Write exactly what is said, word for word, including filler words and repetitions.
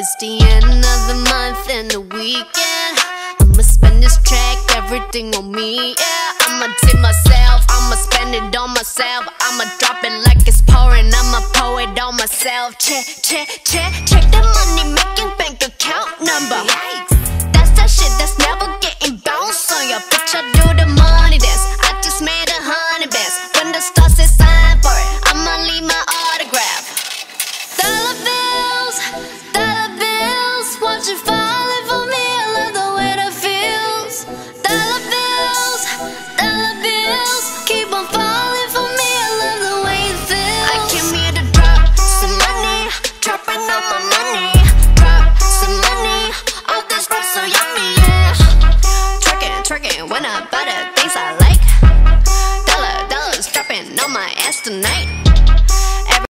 It's the end of the month and the weekend. I'ma spend this track, everything on me, yeah. I'ma tip myself, I'ma spend it on myself. I'ma drop it like it's pouring, I'ma pour it on myself. Check, check, check, check the money making bank account number. Yikes. That's that shit that's never getting bounced on your bitch. I do the money dance, I just made a hundred bands. When the stars say sign for it, I'ma leave my autograph. Dollar bills, dollar bills, won't you falling for me? I love the way that feels. Dollar bills, dollar bills, keep on falling for me. I love the way it feels. I came here to drop some money, dropping all my money. Drop some money, all this rap so yummy, yeah. Twerking, twerking when I buy the things I like. Dollar, dollars dropping on my ass tonight.